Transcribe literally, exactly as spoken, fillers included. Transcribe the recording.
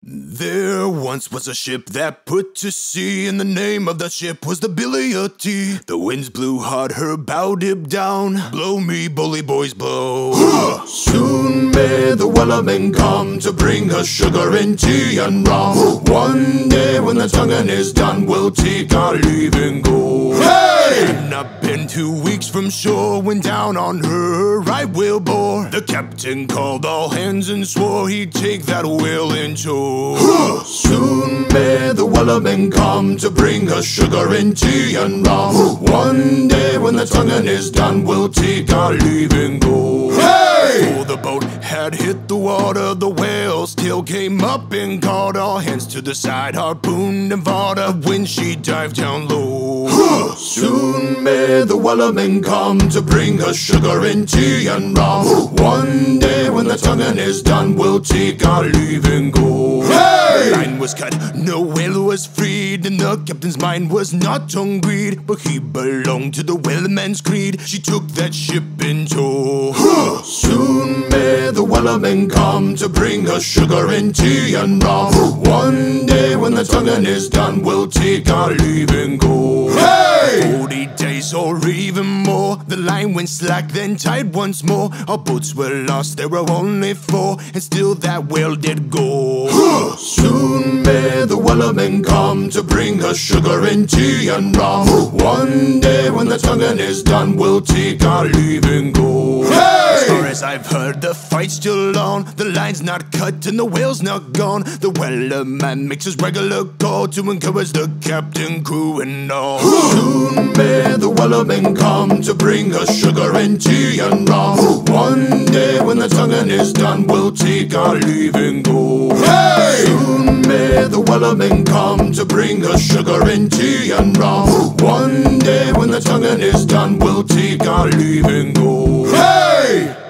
There once was a ship that put to sea, and the name of the ship was the Billy O' Tea. The winds blew hard, her bow dipped down. Blow me, bully boys, blow. Soon may the Wellerman come to bring us sugar and tea and rum. One day when the tonguing is done, we'll take our leave and go. Hey! And I've been two weeks from shore when down on her right whale bore. The captain called all hands and swore he'd take that whale in tow. Soon may the Wellerman come to bring us sugar and tea and rum. One day when the tonguing is done, we'll take our leave and go. Hey! Before the boat had hit the water, the whale's tail came up and caught all hands to the side, harpooned and fought her when she dived down low. Soon may the Wellerman come to bring us sugar and tea and rum. One day when the tonguing is done, we'll take our leave and go. Hey! The line was cut, no whale was freed, and the captain's mind was not on greed, but he belonged to the whaleman's creed. She took that ship in tow. Soon may the Wellerman come to bring us sugar and tea and rum. One day when the tonguing is done, we'll take our leave and go. Hey! Forty days or even more, the line went slack, then tight once more. Our boats were lost, there were only four, and still that whale did go. Soon may the Wellerman come to bring us sugar and tea and rum. One day when the tonguing is done, we'll take our leave and go. Hey! As far as I've heard, the fight's still on. The line's not cut and the whale's not gone. The Wellerman makes his regular call to encourage the captain, crew, and all. Soon may the Wellerman come to bring us sugar and tea and rum. One day when the tonguing is done, we'll take our leave and go. Hey! Soon may the Wellerman come to bring us sugar and tea and rum. One day when the tonguing is done, we'll take our leave and go. Hey!